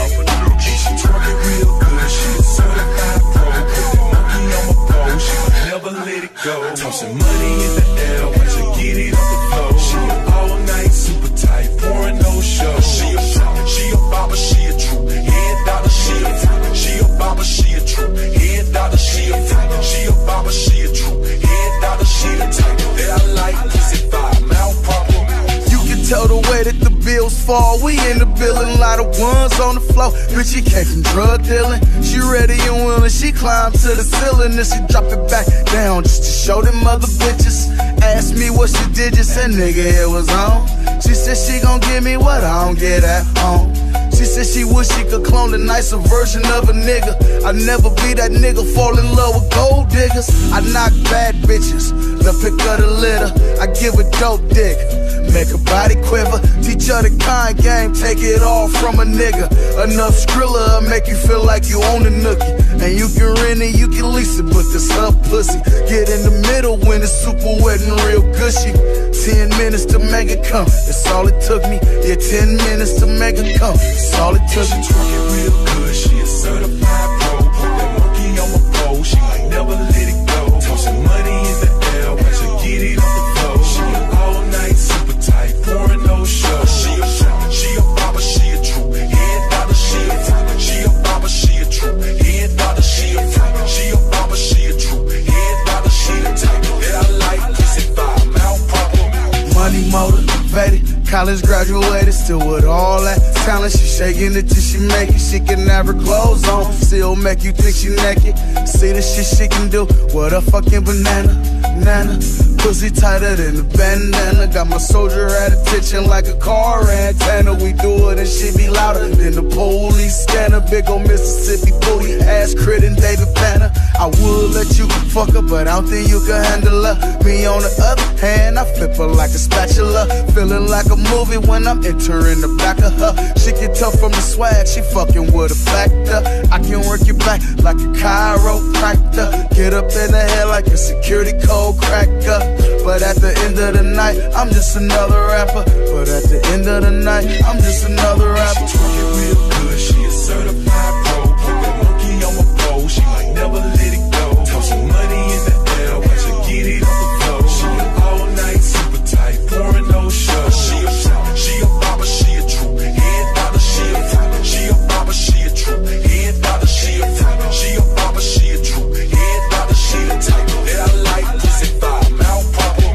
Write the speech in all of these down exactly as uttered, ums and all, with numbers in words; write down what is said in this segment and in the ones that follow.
And she twerking real good, she a certified pro. Put that monkey on my pole, she would never let it go. Tossing money in the air, watch her get it off the floor. She a all night, super tight, pouring no show. She a she a bobber, she a true head dollar, she a she a bobber, she a true head dollar, she a she a bobber, she a true head dollar, she the type that I like. Pussy five mouth problem. You can tell the way that the bills fall. We in the building, a lot of ones on the floor. Bitch, she came from drug dealing. She ready and willing. She climbed to the ceiling and she drop it back down just to show them other bitches. Asked me what she did, just said nigga it was on. She said she gon' give me what I don't get at home. She said she wish she could clone a nicer version of a nigga. I never be that nigga, fall in love with gold diggers. I knock bad bitches, the pick of the litter. I give a dope dick, make her body quiver. Teach her the kind game, take it all from a nigga. Enough Skrilla make you feel like you own a nookie. And you can rent it, you can lease it, but this her pussy. Get in the middle when it's super wet and real gushy. Ten minutes to make it come, that's all it took me. Yeah, ten minutes to make it come, that's all it took me. She twerking real good, she a certified pro. Put that monkey on my pole, she might never let it go. Tossing money in the air, watch her get it off the floor. She a all night, super tight, pouring no show. She a she a bobber, she a true head dollar, she a she a bobber, she a true head dollar, she a she a bobber, she a true head dollar, she the type that I like. Pussy five mouth problem. Money motivated, college graduated, still with all that talent. She shaking it till she make it. She can have her clothes on, still make you think she naked. See the shit she can do with a fucking banana, nana. Pussy tighter than a bandana. Got my soldier at attention like a car antenna. We do it and she be louder than the police scanner. Big ol' Mississippi booty, ass Crit and David Banner. I would let you fuck her, but I don't think you can handle her. Me on the other hand, I flip her like a spatula. Feeling like a movie when I'm entering the back of her. She get tough from the swag, she fucking with a factor. I can work your back like a chiropractor. Get up in the head like a security code cracker. But at the end of the night, I'm just another rapper. But at the end of the night, I'm just another rapper. She twerking real good, she a certified pro. Put that monkey on my pole, she might never let it go. Tossing money in the air, watch her get it off the floor. She a all night, super tight, pouring no show. She a she a bobber, she a true head dollar, she a she a bobber, she a true head dollar, she a she a bobber, she a true head dollar, she the type that I like. Pussy five mouth problem.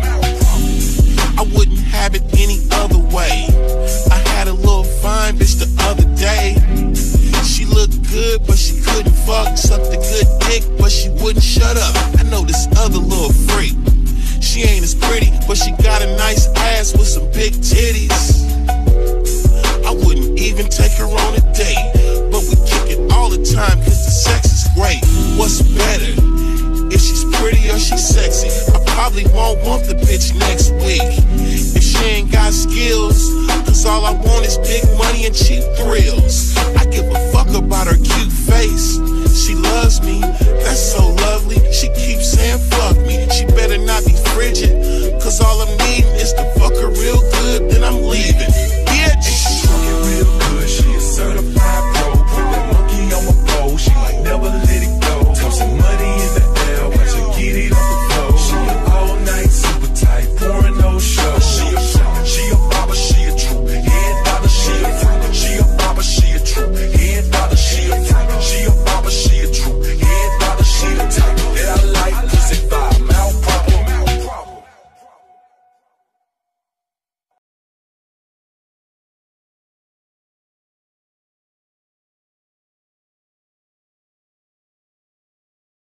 I wouldn't have it any other way. I had a little fine bitch the other day. She looked good, but she couldn't fuck. Sucked a good dick, but she wouldn't shut up. I know this other little freak. She ain't as pretty, but she got a nice ass with some big titties. I wouldn't even take her on a date, but we kick it all the time cause the sex is great. What's better? If she's pretty or she's sexy, I probably won't want the bitch next week. If she ain't got skills, cause all I want is big money and cheap thrills. I give a fuck about her cute face. She loves me,